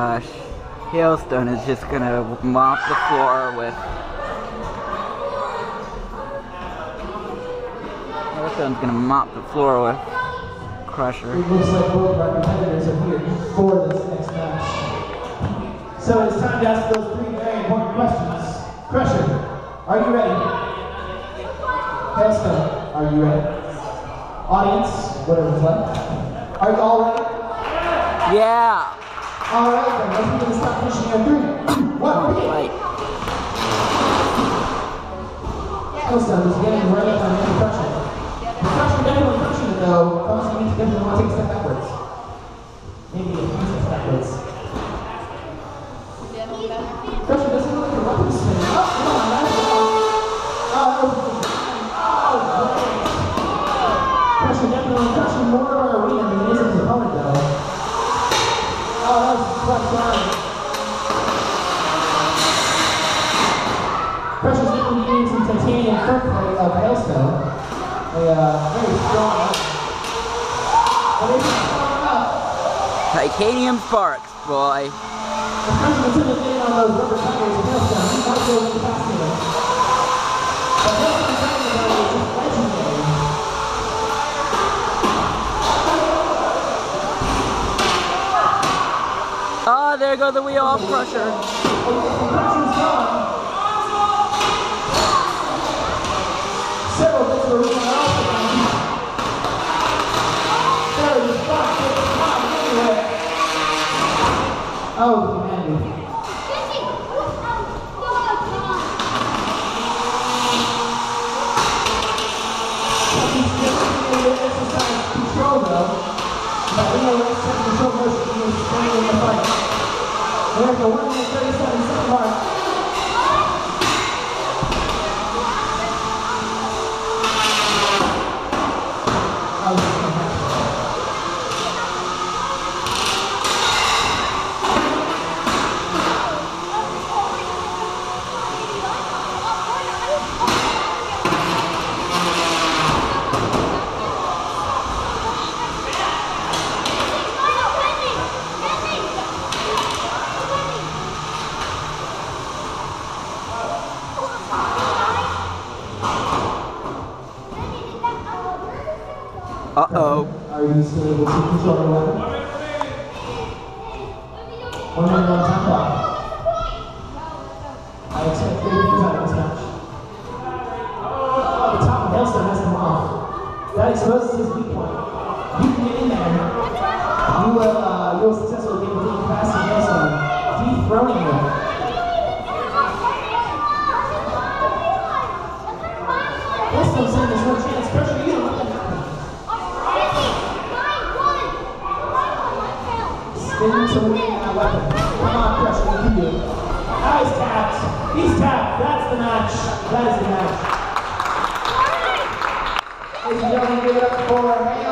gosh. Hailstone is just gonna mop the floor with... Hailstone's gonna mop the floor with Crusher. It looks like both of our competitors are here for this next match. So it's time to ask those three very important questions. Crusher, are you ready? Hailstone, are you ready? Audience, whatever's left, are you all ready? Yeah! Alright then, let's begin to start pushing your 3, 2, 1, Right. Hailstone is getting right up on any pressure. The pressure definitely pushing it though, causing you to definitely want to take a step backwards. Maybe a few steps backwards. Pressure doesn't look like a weapon spin. Oh, come on, that's Pressure definitely crushing more of our arena than it is his opponent though. Oh, that was quite fun. Pressure's definitely getting some titanium curve plate of Hailstone. A very strong up. But it's strong up. Titanium sparks, boy. The pressure is getting on those rubber tires of Hailstone. He might go into passing them. But Hailstone's talking about it is just legendary. Oh, there goes the wheel of Crusher. The pressure's gone. Several bits of arena are also gone. There it is, back to the top anyway. Oh, humanity. He's still exercise control though. But we know let's take control motion he is staying in the fight. We're at the 1 minute 37-second mark. Uh-oh. Are you still able to control your weapon? 1 minute on time clock. I expect great things out of this match. Oh, the top of Hailstone has come off. That exposes his weak point. You can get in there. You'll successfully be able to get past Hailstone, dethroning him. Hailstone saying there's no chance. Pressure, you don't let that happen. Spin to win that weapon. Come on, Pressure, you can do it. Now he's tapped. He's tapped. That's the match. That is the match. Ladies and gentlemen, give it up for